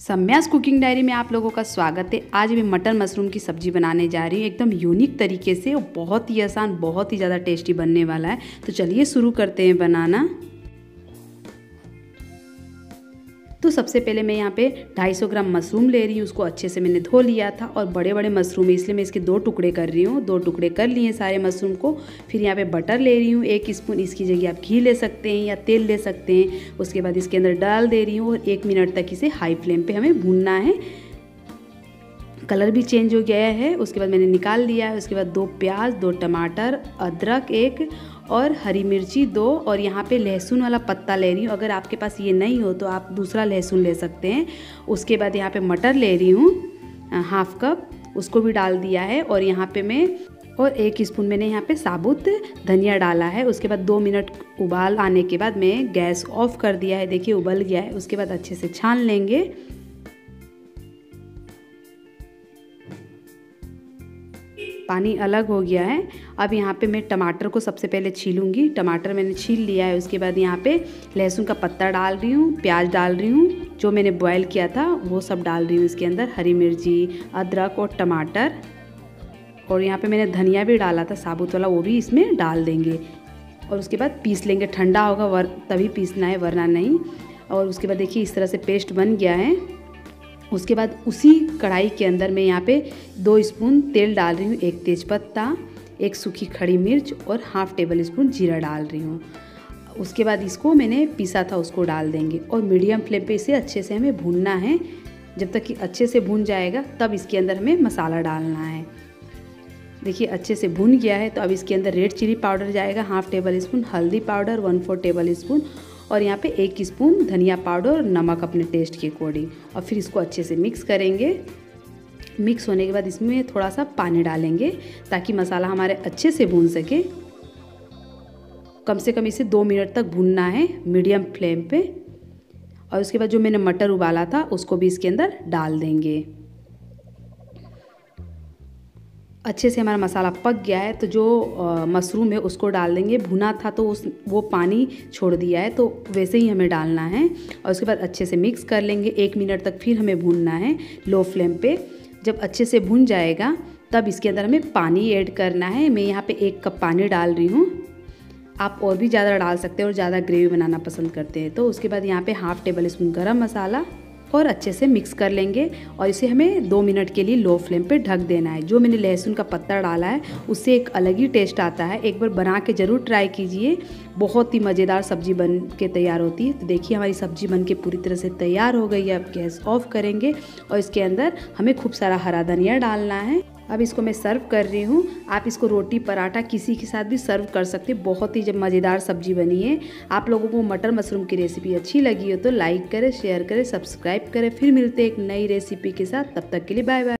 सम्यास cooking diary में आप लोगों का स्वागत है। आज मैं मटर मशरूम की सब्ज़ी बनाने जा रही हूँ एकदम यूनिक तरीके से और बहुत ही आसान, बहुत ही ज़्यादा टेस्टी बनने वाला है। तो चलिए शुरू करते हैं बनाना। तो सबसे पहले मैं यहाँ पे 250 ग्राम मशरूम ले रही हूँ। उसको अच्छे से मैंने धो लिया था और बड़े बड़े मशरूम है इसलिए मैं इसके 2 टुकड़े कर रही हूँ। 2 टुकड़े कर लिए सारे मशरूम को। फिर यहाँ पे बटर ले रही हूँ 1 स्पून, इसकी जगह आप घी ले सकते हैं या तेल ले सकते हैं। उसके बाद इसके अंदर डाल दे रही हूँ और 1 मिनट तक इसे हाई फ्लेम पर हमें भूनना है। कलर भी चेंज हो गया है। उसके बाद मैंने निकाल लिया है। उसके बाद 2 प्याज, 2 टमाटर, अदरक 1 और हरी मिर्ची 2 और यहाँ पे लहसुन वाला पत्ता ले रही हूँ। अगर आपके पास ये नहीं हो तो आप दूसरा लहसुन ले सकते हैं। उसके बाद यहाँ पे मटर ले रही हूँ हाफ कप, उसको भी डाल दिया है। और यहाँ पे मैं 1 स्पून मैंने यहाँ पे साबुत धनिया डाला है। उसके बाद 2 मिनट उबाल आने के बाद मैं गैस ऑफ कर दिया है। देखिए उबल गया है। उसके बाद अच्छे से छान लेंगे। पानी अलग हो गया है। अब यहाँ पे मैं टमाटर को सबसे पहले छीलूंगी। टमाटर मैंने छील लिया है। उसके बाद यहाँ पे लहसुन का पत्ता डाल रही हूँ, प्याज डाल रही हूँ, जो मैंने बॉयल किया था वो सब डाल रही हूँ इसके अंदर, हरी मिर्ची, अदरक और टमाटर। और यहाँ पे मैंने धनिया भी डाला था साबुत वाला, वो भी इसमें डाल देंगे। और उसके बाद पीस लेंगे। ठंडा होगा तभी पीसना है, वरना नहीं। और उसके बाद देखिए इस तरह से पेस्ट बन गया है। उसके बाद उसी कढ़ाई के अंदर मैं यहाँ पे 2 स्पून तेल डाल रही हूँ, 1 तेज़पत्ता, 1 सूखी खड़ी मिर्च और हाफ टेबल स्पून जीरा डाल रही हूँ। उसके बाद इसको मैंने पीसा था उसको डाल देंगे और मीडियम फ्लेम पे इसे अच्छे से हमें भूनना है। जब तक कि अच्छे से भून जाएगा तब इसके अंदर हमें मसाला डालना है। देखिए अच्छे से भून गया है। तो अब इसके अंदर रेड चिली पाउडर जाएगा हाफ टेबल स्पून, हल्दी पाउडर 1/4 टेबल स्पून और यहाँ पे 1 स्पून धनिया पाउडर और नमक अपने टेस्ट के अकॉर्डिंग। और फिर इसको अच्छे से मिक्स करेंगे। मिक्स होने के बाद इसमें थोड़ा सा पानी डालेंगे ताकि मसाला हमारे अच्छे से भून सके। कम से कम इसे 2 मिनट तक भूनना है मीडियम फ्लेम पे। और उसके बाद जो मैंने मटर उबाला था उसको भी इसके अंदर डाल देंगे। अच्छे से हमारा मसाला पक गया है। तो जो मशरूम है उसको डाल देंगे। भुना था तो वो पानी छोड़ दिया है, तो वैसे ही हमें डालना है। और उसके बाद अच्छे से मिक्स कर लेंगे। 1 मिनट तक फिर हमें भूनना है लो फ्लेम पे। जब अच्छे से भून जाएगा तब इसके अंदर हमें पानी ऐड करना है। मैं यहाँ पे 1 कप पानी डाल रही हूँ। आप और भी ज़्यादा डाल सकते हैं और ज़्यादा ग्रेवी बनाना पसंद करते हैं तो। उसके बाद यहाँ पे हाफ टेबल स्पून गरम मसाला और अच्छे से मिक्स कर लेंगे। और इसे हमें 2 मिनट के लिए लो फ्लेम पे ढक देना है। जो मैंने लहसुन का पत्ता डाला है उससे एक अलग ही टेस्ट आता है। एक बार बना के ज़रूर ट्राई कीजिए। बहुत ही मज़ेदार सब्ज़ी बन के तैयार होती है। तो देखिए हमारी सब्ज़ी बन के पूरी तरह से तैयार हो गई है। अब गैस ऑफ करेंगे और इसके अंदर हमें खूब सारा हरा धनिया डालना है। अब इसको मैं सर्व कर रही हूँ। आप इसको रोटी, पराठा किसी के साथ भी सर्व कर सकते हैं। बहुत ही जब मज़ेदार सब्जी बनी है। आप लोगों को मटर मशरूम की रेसिपी अच्छी लगी हो तो लाइक करें, शेयर करें, सब्सक्राइब करें। फिर मिलते हैं एक नई रेसिपी के साथ। तब तक के लिए बाय बाय।